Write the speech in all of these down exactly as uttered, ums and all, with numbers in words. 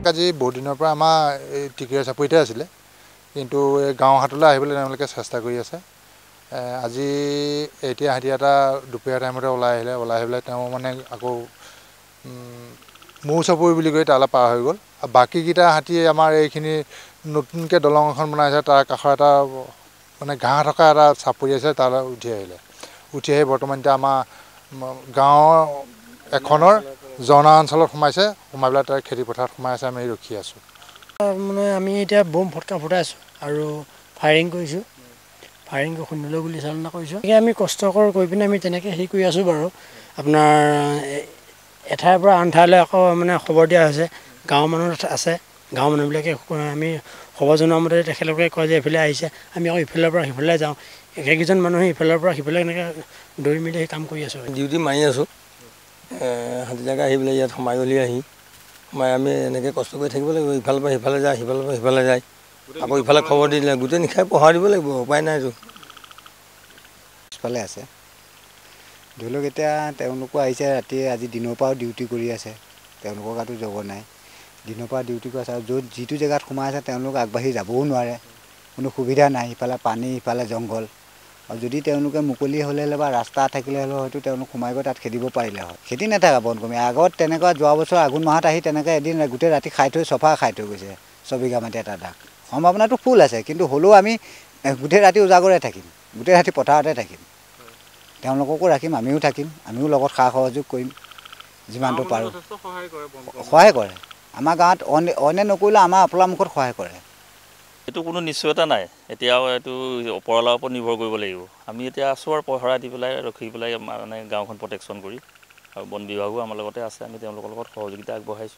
আজি বহুত দিনৰ পৰা আমাৰ এই টিকিৰা চাপৰিতে আছিলে কিন্তু এই গাঁও হাতলৈ আহিবলৈ তেওঁলোকে চেষ্টা কৰি আছে আজি এতিয়া হাতী এটা দুপৰীয়া টাইমতে ওলাই আহিলে ওলাই আহিলে তেওঁ মানে আকৌ মৌ চাপৰি বুলি কৈ তালৈ পাৰ হৈ গ'ল আৰু বাকীকেইটা হাতী আমাৰ এইখিনি নতুনকৈ দলং এখন বনাইছে তাৰ কাষৰ এটা মানে ঘাঁহ থকা এটা চাপৰি আছে তালৈ উঠি আহিলে উঠি আহি বৰ্তমান এতিয়া আমাৰ গাঁৱৰ এখনৰ জনা অঞ্চলত সোমাইছে সোমাই পেলাই তাৰ খেতি পথাৰত সোমাই আছে আমি ৰখি আছোঁ মানে আমি এতিয়া বম ফটকা ফুটাই আছোঁ আৰু ফায়াৰিং কৰিছোঁ ফায়াৰিং কৰি শূন্যলৈ গুলি চালনা কৰিছোঁ গতিকে আমি কষ্টকৰ কৰি পিনে আমি তেনেকৈ হেৰি কৰি আছোঁ বাৰু আপোনাৰ এঠাইৰ পৰা আন ঠাইলৈ আকৌ মানে খবৰ দিয়া হৈছে গাঁৱৰ মানুহ আছে গাঁৱৰ মানুহবিলাকে আমি খবৰ জনোৱা মতে তেখেতলোকে কয় যে এইফালে আহিছে আমি আকৌ ইফালৰ পৰা সিফালে যাওঁ একেকেইজন মানুহে ইফালৰ পৰা সিফালে এনেকৈ দৌৰি মেলি সেই কাম কৰি আছোঁ ডিউটি মাৰি আছোঁ হাতী জেগা আহি পেলাই ইয়াত সোমাই গ'লি আহি সোমাই আমি এনেকৈ কষ্ট কৰি থাকিব লাগিব ইফালৰ পৰা সিফালে যায় সিফালৰ পৰা সিফালে যায় আকৌ ইফালে খবৰ দি দিলে গোটেই নিশাই পঢ়াই দিব লাগিব উপায় নাইতো পিছফালে আছে ধৰি লওক এতিয়া তেওঁলোকো আহিছে ৰাতি আজি দিনৰ পৰাও ডিউটি কৰি আছে তেওঁলোকৰ গাতো জগ নাই দিনৰ পৰা ডিউটি কৰি আছে আৰু য'ত যিটো জেগাত সোমাই আছে তেওঁলোক আগবাঢ়ি যাবও নোৱাৰে কোনো সুবিধা নাই ইফালে পানী ইফালে জংঘল আৰু যদি তেওঁলোকে মুকলি হ'লে বা ৰাস্তা থাকিলে হ'লে হয়তো তেওঁলোক সোমাই গৈ তাত খেদিব পাৰিলে হয় খেতি নাথাকা বন কমি আগত তেনেকুৱা যোৱা বছৰ আঘোণ মাহত আহি তেনেকৈ এদিন গোটেই ৰাতি খাই থৈ চফা খাই থৈ গৈছে ছবিঘা মাটি এটা দাগ সম্ভাৱনাটো ফুল আছে কিন্তু হ'লেও আমি গোটেই ৰাতি উজাগৰে থাকিম গোটেই ৰাতি পথাৰতে থাকিম তেওঁলোককো ৰাখিম আমিও থাকিম আমিও লগত সা সহযোগ কৰিম যিমানটো পাৰোঁ সহায় কৰে আমাৰ গাঁৱত অইনে নকৰিলে আমাৰ আপলামুখত সহায় কৰে এইটো কোনো নিশ্চয়তা নাই এতিয়াও এইটো ওপৰলাৰ ওপৰত নিৰ্ভৰ কৰিব লাগিব আমি এতিয়া আছোঁ আৰু পহৰা দি পেলাই ৰখি পেলাই মানে গাঁওখন প্ৰটেকশ্যন কৰি আৰু বন বিভাগো আমাৰ লগতে আছে আমি তেওঁলোকৰ লগত সহযোগিতা আগবঢ়াইছোঁ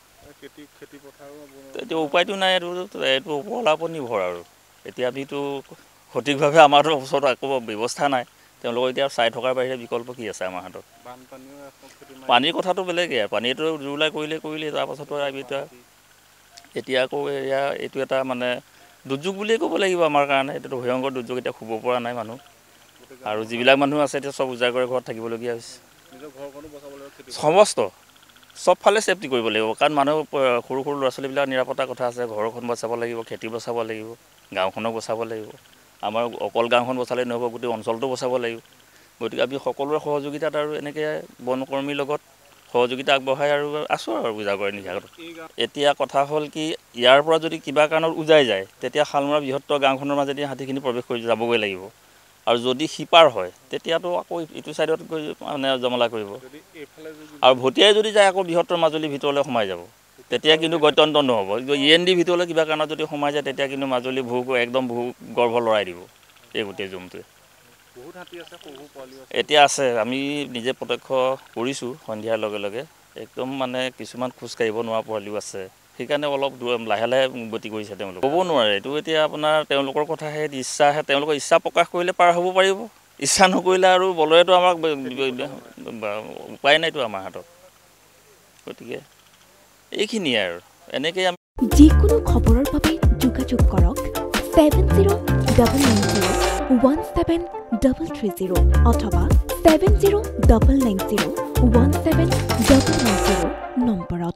এতিয়া উপায়টো নাই এইটো এইটো ওপৰলাৰ ওপৰত নিৰ্ভৰ আৰু এতিয়া আমিতো সঠিকভাৱে আমাৰতো ওচৰত একো ব্যৱস্থা নাই তেওঁলোকক এতিয়া চাই থকাৰ বাহিৰে বিকল্প কি আছে আমাৰ হাতত পানীৰ কথাটো বেলেগেই পানীটো জোৰলাই কৰিলে কৰিলে তাৰপাছতো আমি এতিয়া এতিয়া আকৌ এয়া এইটো এটা মানে দুৰ্যোগ বুলিয়ে ক'ব লাগিব আমাৰ কাৰণে এইটো ভয়ংকৰ দুৰ্যোগ এতিয়া শুব পৰা নাই মানুহ আৰু যিবিলাক মানুহ আছে এতিয়া চব উজাগৰে ঘৰত থাকিবলগীয়া হৈছে সমস্ত চবফালে ছেফটি কৰিব লাগিব কাৰণ মানুহ সৰু সৰু ল'ৰা ছোৱালীবিলাক নিৰাপত্তাৰ কথা আছে ঘৰখন বচাব লাগিব খেতি বচাব লাগিব গাঁওখনক বচাব লাগিব আমাৰ অকল গাঁওখন বচালে নহ'ব গোটেই অঞ্চলটো বচাব লাগিব গতিকে আমি সকলোৰে সহযোগিতাত আৰু এনেকৈ বনকৰ্মীৰ লগত সহযোগিতা আগবঢ়াই আৰু আছোঁ আৰু উজাগৰে নিশাগত এতিয়া কথা হ'ল কি ইয়াৰ পৰা যদি কিবা কাৰণত উজাই যায় তেতিয়া শালমৰা বৃহত্তৰ গাঁওখনৰ মাজেদি হাতীখিনি প্ৰৱেশ কৰি যাবগৈ লাগিব আৰু যদি সিপাৰ হয় তেতিয়াতো আকৌ ইটো ছাইডত গৈ মানে জমলা কৰিব আৰু ভটিয়াই যদি যায় আকৌ বৃহত্তৰ মাজুলী ভিতৰলৈ সোমাই যাব তেতিয়া কিন্তু গত্যন্ত নহ'ব ই এন ডি ভিতৰলৈ কিবা কাৰণত যদি সোমাই যায় তেতিয়া কিন্তু মাজুলী ভূ একদম ভূ গৰ্ভ লৰাই দিব এই গোটেই জুমটোৱে এতিয়া আছে আমি নিজে প্ৰত্যক্ষ কৰিছোঁ সন্ধিয়াৰ লগে লগে একদম মানে কিছুমান খোজকাঢ়িব নোৱাৰা পোৱালিও আছে সেইকাৰণে অলপ লাহে লাহে গতি কৰিছে তেওঁলোক ক'ব নোৱাৰে এইটো এতিয়া আপোনাৰ তেওঁলোকৰ কথাহে ইচ্ছাহে তেওঁলোকৰ ইচ্ছা প্ৰকাশ কৰিলে পাৰ হ'ব পাৰিব ইচ্ছা নকৰিলে আৰু বলয়েতো আমাক উপায় নাইতো আমাৰ হাতত গতিকে এইখিনিয়ে আৰু এনেকৈ আমি যিকোনো খবৰৰ বাবে যোগাযোগ কৰক seven zero' double nine zero' one seven double three zero' অথবা seven zero' double nine zero' one seven double nine zero' নম্বৰত